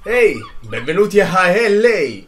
Ehi, benvenuti a LA!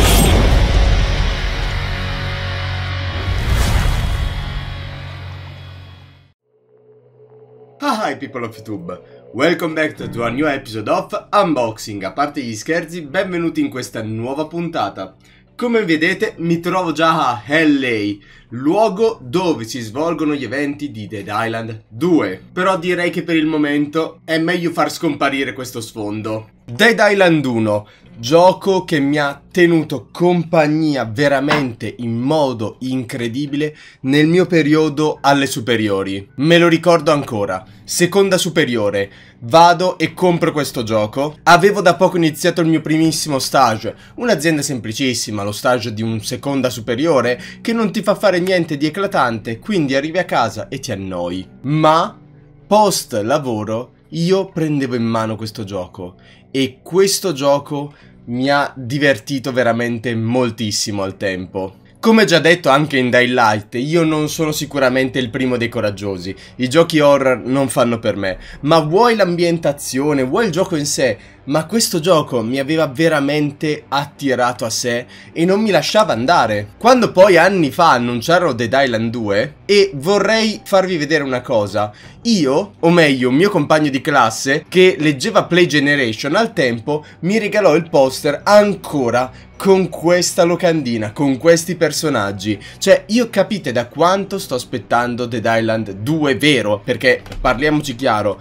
Hi people of YouTube, welcome back to a new episode of Unboxing. A parte gli scherzi, benvenuti in questa nuova puntata. Come vedete mi trovo già a LA, luogo dove si svolgono gli eventi di Dead Island 2. Però direi che per il momento è meglio far scomparire questo sfondo. Dead Island 1, gioco che mi ha tenuto compagnia veramente in modo incredibile nel mio periodo alle superiori. Me lo ricordo ancora, seconda superiore, vado e compro questo gioco. Avevo da poco iniziato il mio primissimo stage, un'azienda semplicissima, lo stage di un seconda superiore che non ti fa fare niente di eclatante, quindi arrivi a casa e ti annoi. Ma post lavoro io prendevo in mano questo gioco e questo gioco mi ha divertito veramente moltissimo al tempo. Come già detto anche in Daylight, io non sono sicuramente il primo dei coraggiosi, i giochi horror non fanno per me, ma vuoi l'ambientazione, vuoi il gioco in sé, ma questo gioco mi aveva veramente attirato a sé e non mi lasciava andare. Quando poi anni fa annunciarono Dead Island 2, e vorrei farvi vedere una cosa, io, o meglio un mio compagno di classe che leggeva Play Generation al tempo, mi regalò il poster ancora con questa locandina, con questi personaggi. Cioè, io capite da quanto sto aspettando Dead Island 2 vero, perché parliamoci chiaro,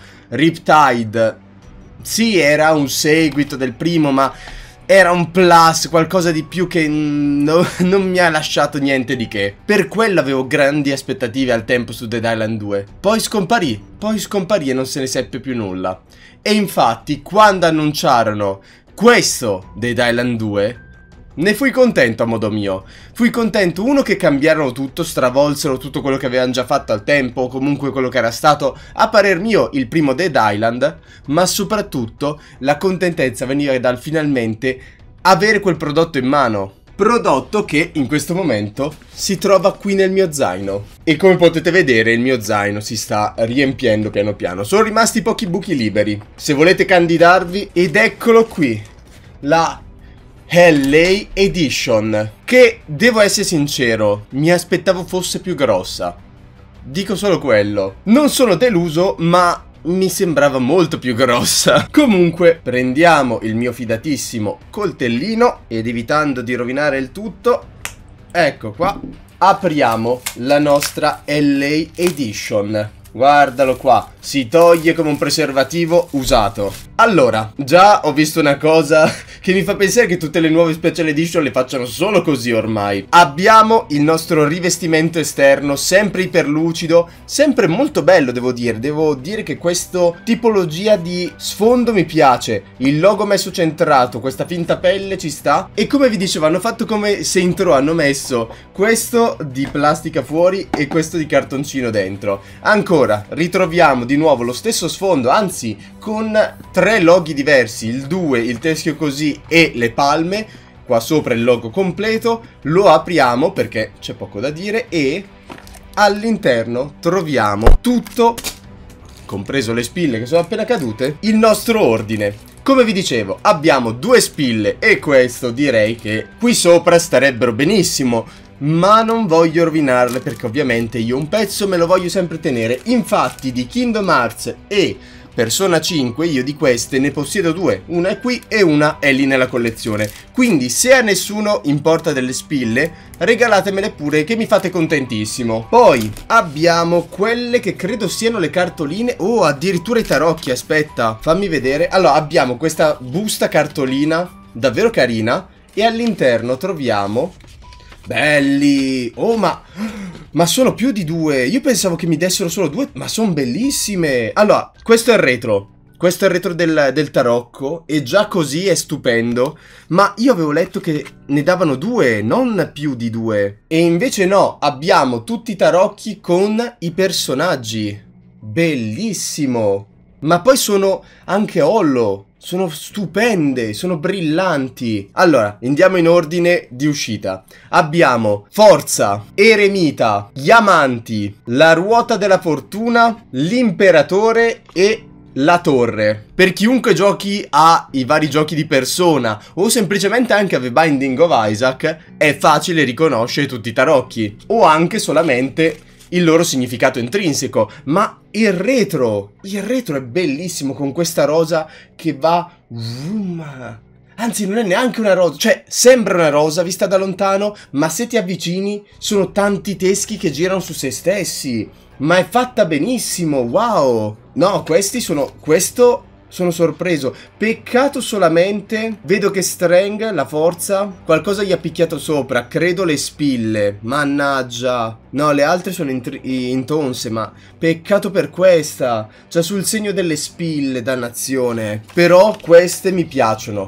Riptide sì, era un seguito del primo, ma era un plus, qualcosa di più che non mi ha lasciato niente di che. Per quello avevo grandi aspettative al tempo su Dead Island 2. Poi scomparì e non se ne seppe più nulla. E infatti, quando annunciarono questo Dead Island 2, ne fui contento a modo mio. Fui contento, uno, che cambiarono tutto, stravolsero tutto quello che avevano già fatto al tempo, o comunque quello che era stato, a parer mio, il primo Dead Island, ma soprattutto la contentezza veniva dal finalmente avere quel prodotto in mano. Prodotto che in questo momento si trova qui nel mio zaino. E come potete vedere il mio zaino si sta riempiendo piano piano. Sono rimasti pochi buchi liberi. Se volete candidarvi, ed eccolo qui, la LA Edition, che, devo essere sincero, mi aspettavo fosse più grossa. Dico solo quello. Non sono deluso, ma mi sembrava molto più grossa. Comunque, prendiamo il mio fidatissimo coltellino ed, evitando di rovinare il tutto, ecco qua, apriamo la nostra LA Edition. Guardalo qua, si toglie come un preservativo usato. Allora, già ho visto una cosa che mi fa pensare che tutte le nuove special edition le facciano solo così ormai. Abbiamo il nostro rivestimento esterno, sempre iperlucido, sempre molto bello devo dire che questa tipologia di sfondo mi piace. Il logo messo centrato, questa finta pelle ci sta. E come vi dicevo, hanno fatto come se intro hanno messo questo di plastica fuori e questo di cartoncino dentro. Ancora, ritroviamo di nuovo lo stesso sfondo, anzi con tre loghi diversi, il 2, il teschio così e le palme. Qua sopra il logo completo. Lo apriamo perché c'è poco da dire e all'interno troviamo tutto, compreso le spille che sono appena cadute, il nostro ordine. Come vi dicevo, abbiamo due spille e questo direi che qui sopra starebbero benissimo, ma non voglio rovinarle perché ovviamente io un pezzo me lo voglio sempre tenere. Infatti di Kingdom Hearts e Persona 5 io di queste ne possiedo due, una è qui e una è lì nella collezione. Quindi se a nessuno importa delle spille, regalatemele pure che mi fate contentissimo. Poi abbiamo quelle che credo siano le cartoline. Oh, addirittura i tarocchi, aspetta, fammi vedere. Allora, abbiamo questa busta cartolina davvero carina e all'interno troviamo... belli! Oh, ma sono più di due. Io pensavo che mi dessero solo due, ma sono bellissime. Allora, questo è il retro. Questo è il retro del tarocco e già così è stupendo. Ma io avevo letto che ne davano due, non più di due. E invece no, abbiamo tutti i tarocchi con i personaggi. Bellissimo. Ma poi sono anche hollow. Sono stupende, sono brillanti. Allora, andiamo in ordine di uscita. Abbiamo Forza, Eremita, gli Amanti, la Ruota della Fortuna, l'Imperatore e la torre. Per chiunque giochi ai vari giochi di Persona o semplicemente anche a The Binding of Isaac, è facile riconoscere tutti i tarocchi o anche solamente il loro significato intrinseco. Ma il retro è bellissimo, con questa rosa che va anzi, non è neanche una rosa, cioè sembra una rosa vista da lontano, ma se ti avvicini sono tanti teschi che girano su se stessi. Ma è fatta benissimo, wow! No, questo sono sorpreso. Peccato solamente, vedo che Strang, la forza, qualcosa gli ha picchiato sopra, credo le spille. Mannaggia. No, le altre sono intonse, ma peccato per questa. C'ha sul segno delle spille, dannazione. Però queste mi piacciono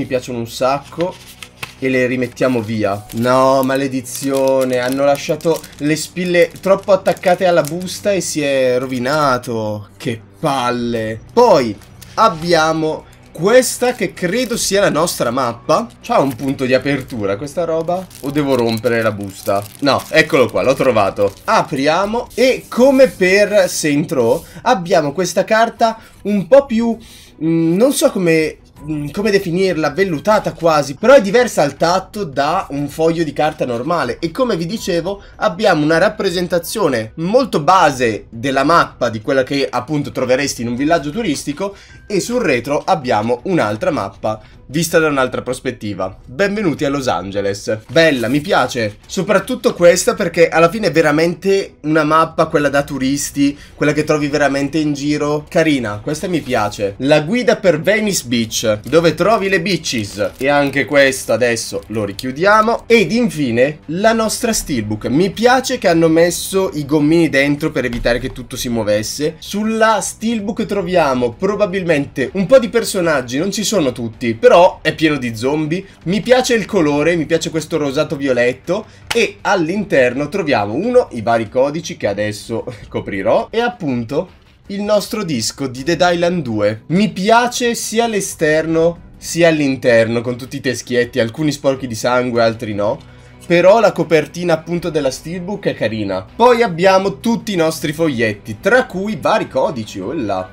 un sacco. E le rimettiamo via. No, maledizione, hanno lasciato le spille troppo attaccate alla busta e si è rovinato. Che palle. Poi abbiamo questa che credo sia la nostra mappa. C'ha un punto di apertura questa roba? O devo rompere la busta? No, eccolo qua, l'ho trovato. Apriamo e come per Saints Row abbiamo questa carta un po' più... non so come definirla, vellutata quasi, però è diversa al tatto da un foglio di carta normale. E come vi dicevo abbiamo una rappresentazione molto base della mappa, di quella che appunto troveresti in un villaggio turistico, e sul retro abbiamo un'altra mappa vista da un'altra prospettiva. Benvenuti a Los Angeles. Bella, mi piace soprattutto questa perché alla fine è veramente una mappa, quella da turisti, quella che trovi veramente in giro. Carina, questa mi piace. La guida per Venice Beach, dove trovi le beaches. E anche questo adesso lo richiudiamo. Ed infine la nostra steelbook. Mi piace che hanno messo i gommini dentro per evitare che tutto si muovesse. Sulla steelbook troviamo probabilmente un po' di personaggi, non ci sono tutti, però è pieno di zombie. Mi piace il colore, mi piace questo rosato violetto. E all'interno troviamo i vari codici che adesso coprirò. E appunto il nostro disco di Dead Island 2. Mi piace sia l'esterno sia all'interno, con tutti i teschietti, alcuni sporchi di sangue, altri no. Però la copertina appunto della steelbook è carina. Poi abbiamo tutti i nostri foglietti, tra cui vari codici. Oh là.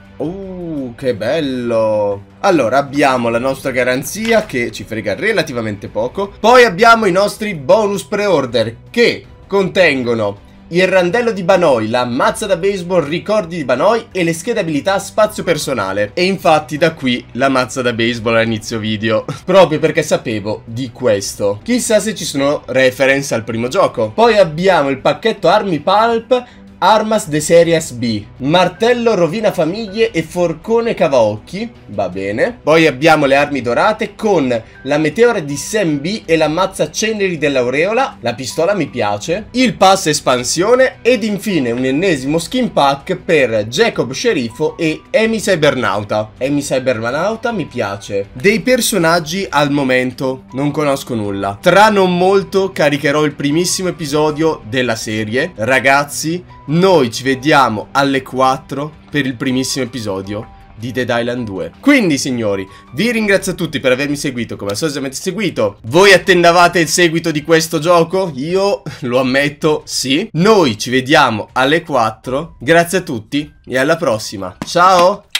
Che bello. Allora abbiamo la nostra garanzia che ci frega relativamente poco. Poi abbiamo i nostri bonus pre-order che contengono il randello di Banoi, la mazza da baseball ricordi di Banoi e le schede abilità spazio personale. E infatti da qui la mazza da baseball a inizio video, proprio perché sapevo di questo. Chissà se ci sono reference al primo gioco. Poi abbiamo il pacchetto Army Pulp, Armas de Series B, martello rovina famiglie e forcone cavaocchi, va bene. Poi abbiamo le armi dorate con la meteora di Sam B e la mazza ceneri dell'aureola, la pistola mi piace, il pass espansione ed infine un ennesimo skin pack per Jacob Sceriffo e Amy Cybernauta. Amy Cybernauta mi piace. Dei personaggi al momento non conosco nulla. Tra non molto caricherò il primissimo episodio della serie. Ragazzi, noi ci vediamo alle 4 per il primissimo episodio di Dead Island 2. Quindi signori, vi ringrazio a tutti per avermi seguito, come al solito avete seguito. Voi attendavate il seguito di questo gioco? Io lo ammetto, sì. Noi ci vediamo alle 4. Grazie a tutti e alla prossima. Ciao!